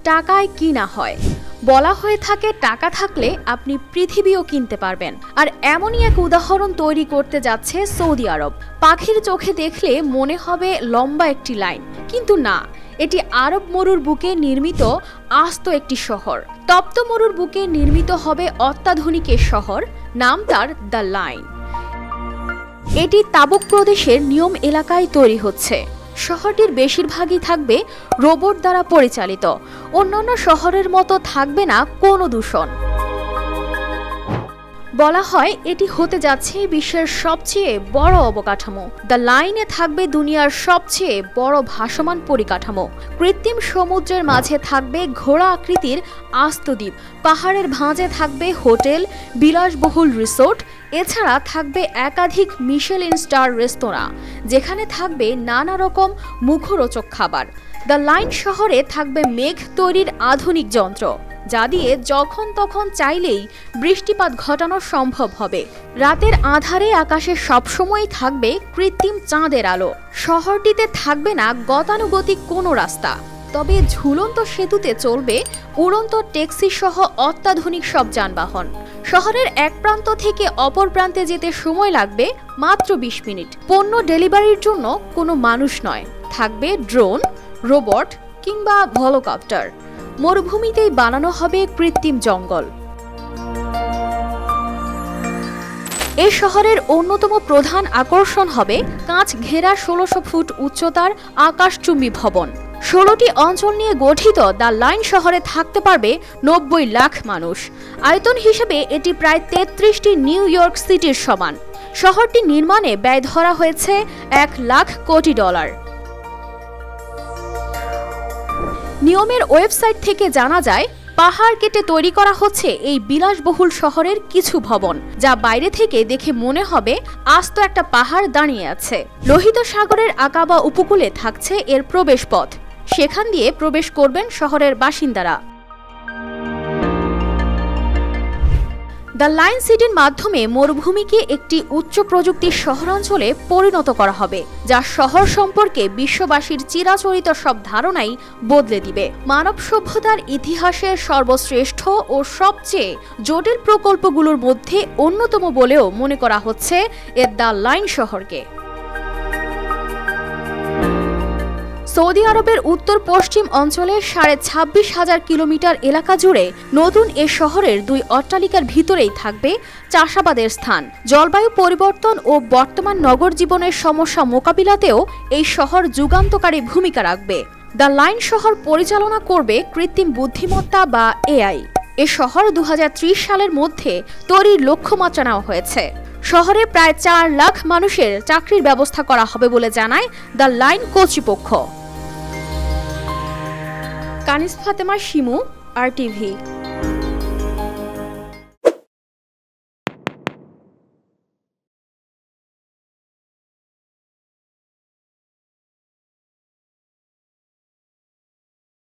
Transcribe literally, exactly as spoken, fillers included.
টাকায় কিনা হয়। বলা হয়ে থাকে টাকা থাকলে আপনি পৃথিবীও কিনতে পারবেন। আর এমনই এক উদাহরণ তৈরি করতে যাচ্ছে সৌদি আরব। পাখির চোখে দেখলে মনে হবে লম্বা একটি লাইন, কিন্তু না, এটি আরব মরুর বুকে নির্মিত আস্ত একটি শহর। তপ্ত মরুর বুকে নির্মিত হবে অত্যাধুনিক এ শহর, নাম তার দ্য লাইন। এটি তাবুক প্রদেশের নিয়ম এলাকায় তৈরি হচ্ছে। শহরটির বেশিরভাগই থাকবে রোবট দ্বারা পরিচালিত। অন্যান্য শহরের মতো থাকবে না কোনো দূষণ। বলা হয় এটি হতে যাচ্ছে বিশ্বের সবচেয়ে বড় অবকাঠামো। দ্য লাইনে থাকবে দুনিয়ার সবচেয়ে বড় ভাসমান পরিকাঠামো। কৃত্রিম সমুদ্রের মাঝে থাকবে ঘোড়া আকৃতির আস্ত দ্বীপ। পাহাড়ের ভাঁজে থাকবে হোটেল, বিলাসবহুল রিসোর্ট। এছাড়া থাকবে একাধিক মিশেলিন স্টার রেস্তোরাঁ, যেখানে থাকবে নানা রকম মুখরোচক খাবার। দ্য লাইন শহরে থাকবে মেঘ তৈরির আধুনিক যন্ত্র, যা দিয়ে যখন তখন চাইলেই বৃষ্টিপাত ঘটানো সম্ভব হবে। রাতের আঁধারে আকাশে সবসময় থাকবে কৃত্রিম চাঁদের আলো। শহরটিতে থাকবে না গতানুগতিক কোনো রাস্তা, তবে ঝুলন্ত সেতুতে চলবে উড়ন্ত ট্যাক্সি সহ অত্যাধুনিক সব যানবাহন। শহরের এক প্রান্ত থেকে অপর প্রান্তে যেতে সময় লাগবে মাত্র বিশ মিনিট। পণ্য ডেলিভারির জন্য কোনো মানুষ নয়, থাকবে ড্রোন, রোবট কিংবা হেলিকপ্টার। মরুভূমিতেই বানানো হবে কৃত্রিম জঙ্গল। এ শহরের অন্যতম প্রধান আকর্ষণ হবে কাঁচ ঘেরা ষোলোশো ফুট উচ্চতার আকাশচুম্বী ভবন। ষোলোটি অঞ্চল নিয়ে গঠিত দ্য লাইন শহরে থাকতে পারবে নব্বই লাখ মানুষ। আয়তন হিসেবে এটি প্রায় তেত্রিশটি নিউ ইয়র্ক সিটির সমান। শহরটি নির্মাণে ব্যয় ধরা হয়েছে এক লাখ কোটি ডলার। নিয়মের ওয়েবসাইট থেকে জানা যায়, পাহাড় কেটে তৈরি করা হচ্ছে এই বিলাসবহুল শহরের কিছু ভবন, যা বাইরে থেকে দেখে মনে হবে আস্ত একটা পাহাড় দাঁড়িয়ে আছে। লোহিত সাগরের আকাবা উপকূলে থাকছে এর প্রবেশ পথ। সেখান দিয়ে প্রবেশ করবেন শহরের বাসিন্দারা। দ্য লাইন সিটির মাধ্যমে মরুভূমিকে একটি উচ্চ প্রযুক্তির শহরাঞ্চলে পরিণত করা হবে, যা শহর সম্পর্কে বিশ্ববাসীর চিরাচরিত সব ধারণাই বদলে দিবে। মানব সভ্যতার ইতিহাসের সর্বশ্রেষ্ঠ ও সবচেয়ে জটিল প্রকল্পগুলোর মধ্যে অন্যতম বলেও মনে করা হচ্ছে এ দ্য লাইন শহরকে। সৌদি আরবের উত্তর পশ্চিম অঞ্চলে সাড়ে ছাব্বিশ হাজার কিলোমিটার এলাকা জুড়ে নতুন এ শহরের দুই অট্টালিকার ভিতরেই থাকবে চাষাবাদের স্থান। জলবায়ু পরিবর্তন ও বর্তমান নগর জীবনের সমস্যা মোকাবিলাতেও এই শহর যুগান্তকারী ভূমিকা রাখবে। দ্য লাইন শহর পরিচালনা করবে কৃত্রিম বুদ্ধিমত্তা বা এআই। এ শহর দু হাজার ত্রিশ সালের মধ্যে তৈরির লক্ষ্যমাত্রা নেওয়া হয়েছে। শহরে প্রায় চার লাখ মানুষের চাকরির ব্যবস্থা করা হবে বলে জানায় দ্য লাইন কর্তৃপক্ষ। Kaniz Fatema Shimu, R TV.